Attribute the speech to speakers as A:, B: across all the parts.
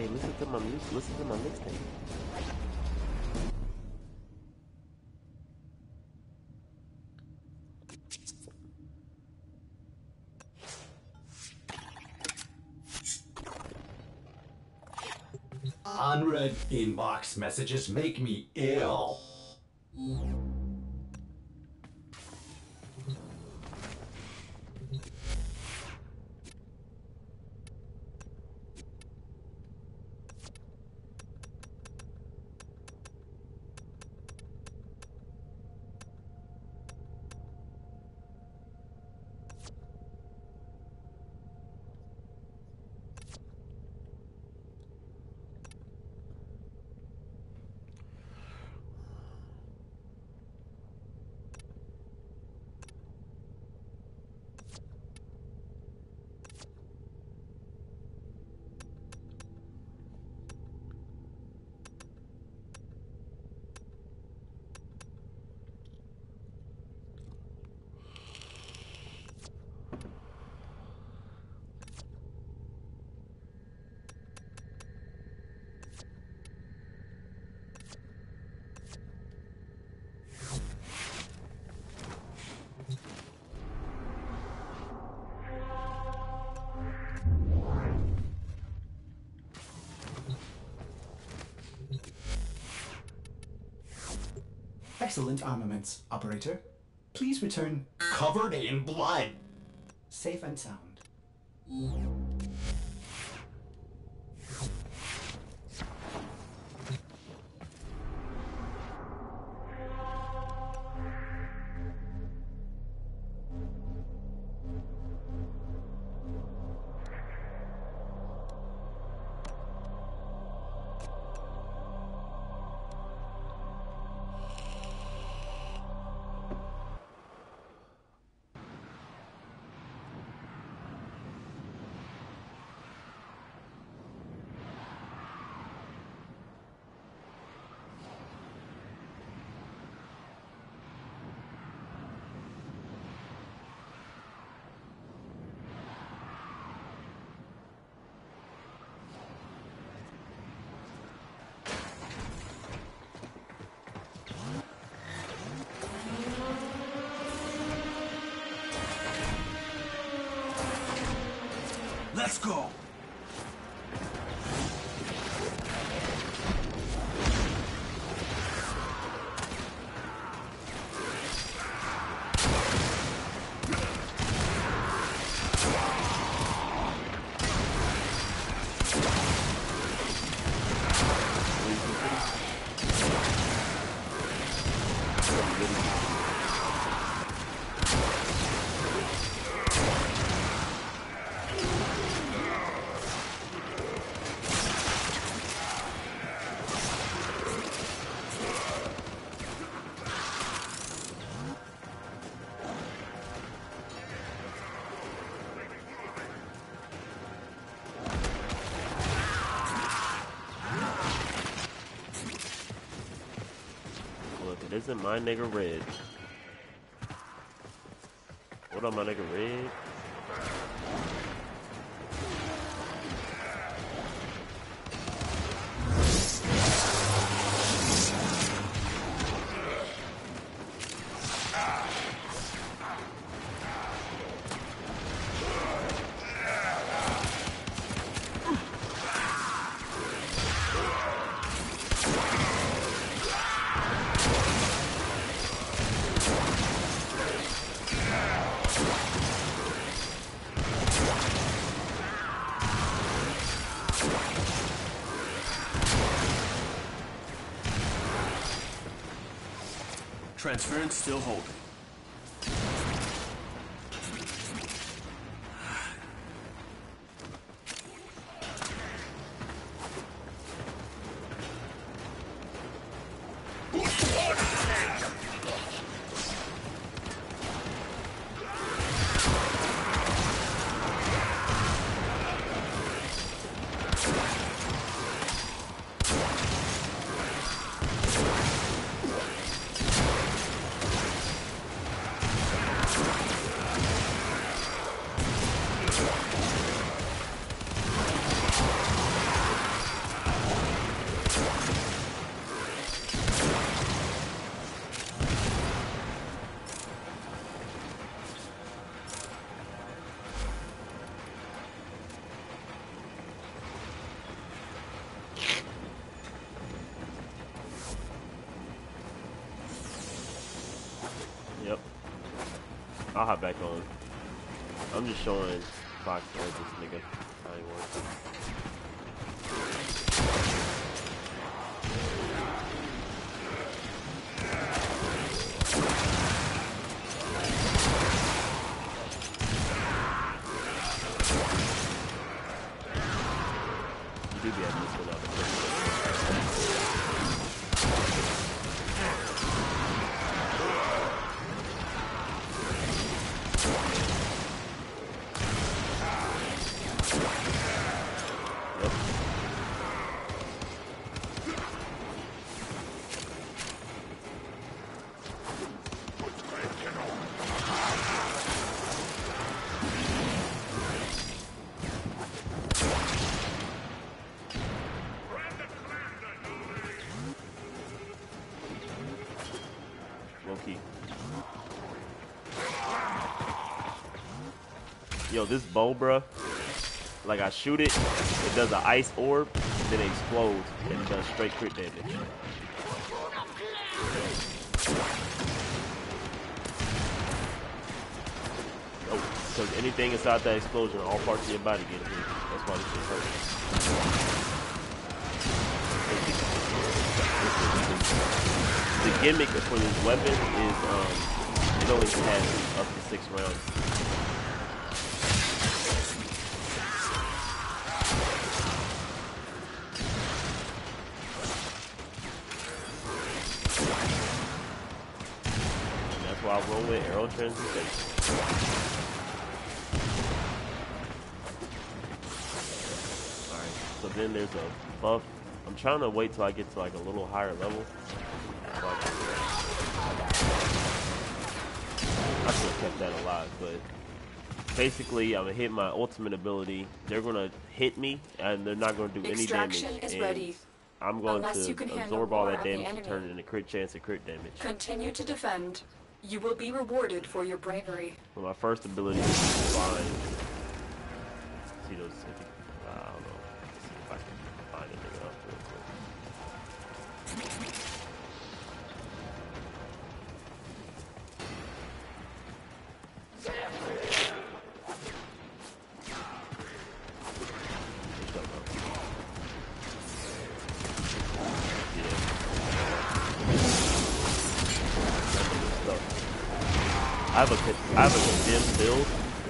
A: Hey, listen to my music. Listen to my mixtape.
B: Unread inbox messages make me ill.
C: Excellent armaments, operator. Please return
B: Covered in blood.
C: safe and sound.
D: Let's go!
A: Look, it isn't my nigga Red. What up, my nigga Red?
D: Transference still holding.
A: I'll hop back on. I'm just showing Fox or this nigga. I ain't working. You do be having this one out of low-key. Yo, this bow, bruh, like I shoot it, it does an ice orb, then it explodes, and it does straight crit damage. Oh, because anything inside that explosion, all parts of your body get hit. That's why this shit hurts. The gimmick for this weapon is it only has up to 6 rounds. And that's why I roll with arrow transmutation. Alright, so then there's a buff. I'm trying to wait till I get to like a little higher level. So I should have kept that alive, but basically I'm gonna hit my ultimate ability. They're gonna hit me and they're not gonna do any damage.
E: Is ready.
A: I'm going to absorb all that damage and turn it into crit chance and crit damage.
E: Continue to defend. You will be rewarded for your bravery.
A: Well, my first ability is fine. See those? I don't know. Let's see if I can find anything else real quick. I have a condemned build.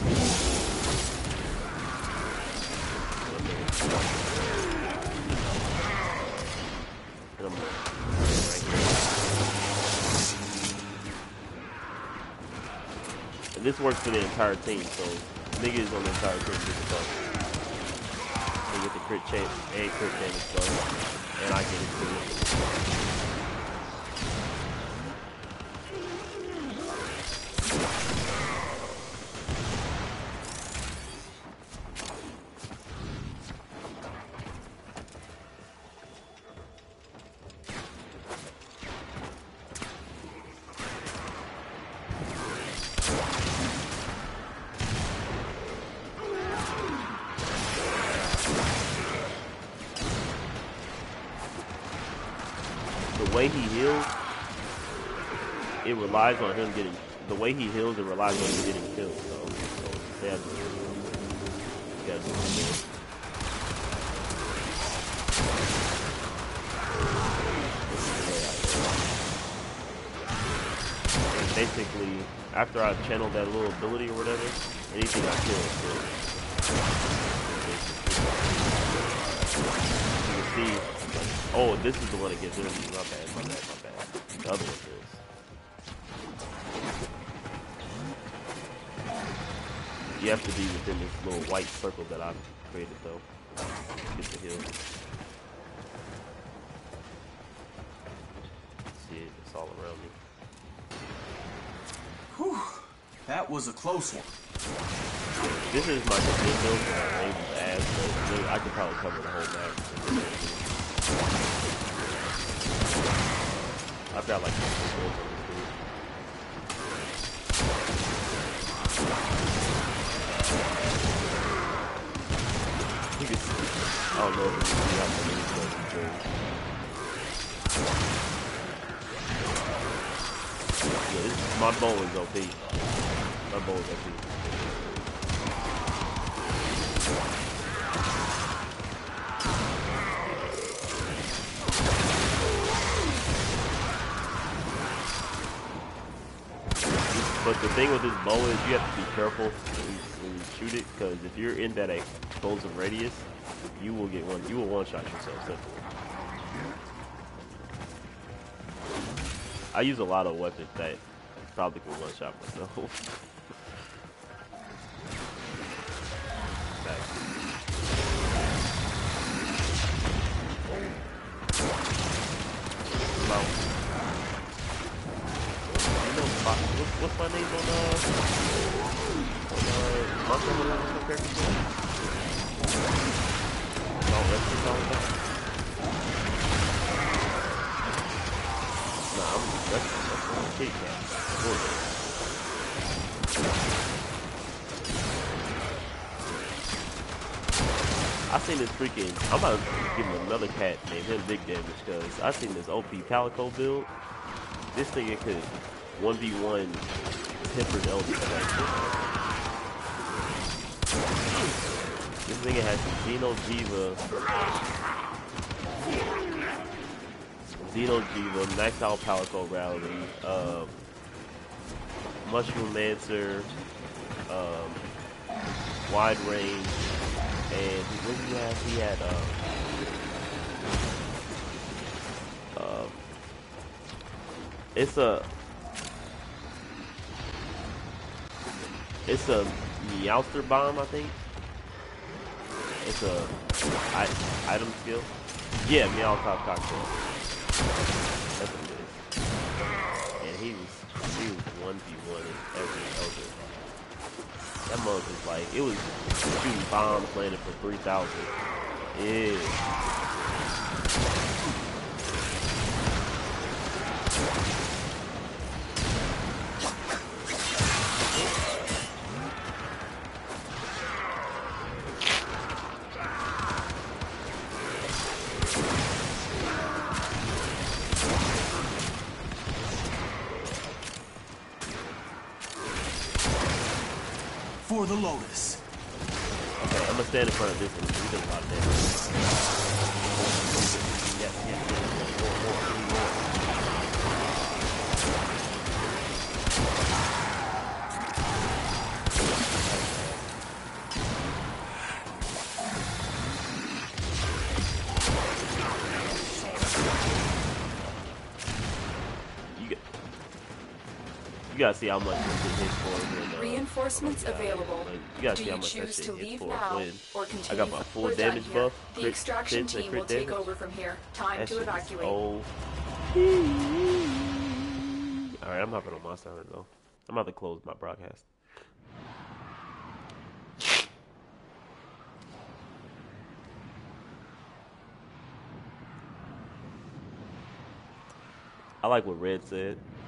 A: And this works for the entire team, so niggas on the entire team get the buff. They get the crit chance and crit damage buff, and I get it too. The way he heals, it relies on him getting. The way he heals, it relies on him getting killed. So they have to. You gotta do it. And basically, after I've channeled that little ability or whatever, anything I kill is good. You can see. Oh, this is the one that gets rid of me. My bad, my bad, my bad. The other one is. You have to be within this little white circle that I've created, though. Get the heal. See it, it's all around me.
D: Whew, that was a close one.
A: This is my complete build. I'm able to add, but I could probably cover the whole map. I've got like 2 builds on this dude. You can see, I don't know if you can see how many builds he builds. Yeah, my bow is OP. My bow is actually. But the thing with this bow is you have to be careful when you shoot it, because if you're in that explosive radius, you will one shot yourself. Simple. I use a lot of weapons that probably can one shot myself. What's my name on Monster Hunter? What's my character's name? No, that's what I'm about. Nah, that's kitty cat. I seen this freaking. I'm about to give him another cat named him Big Damage, because I seen this OP Calico build. This thing it could 1v1 tempered elder collection. This nigga has Xeno Jiva, Max Out Palico Rally, Mushroom Mancer, Wide Range, and what did he have? He had it's a Meowster bomb, I think. It's a item skill. Yeah, Meow Top Cocktail. That's what it is. And he was 1v1 in every elder. That mug was like, it was shooting bombs landing for 3,000. Yeah.
D: For the Lotus.
A: Okay, I'm gonna stand in front of this one. We did a lot of damage. Yes. More. You gotta see how much this shit hits for.
E: Reinforcements available.
A: You gotta
E: Do
A: see how
E: you
A: much that
E: choose
A: shit
E: to
A: hits
E: leave
A: for.
E: now
A: When
E: or continue?
A: I got my full
E: We're
A: damage
E: done here.
A: buff.
E: The extraction
A: crit
E: team will
A: damage.
E: take over from here. Time
A: That
E: to
A: shit is
E: evacuate.
A: Alright, I'm hopping on my server though. I'm about to close my broadcast. I like what Red said.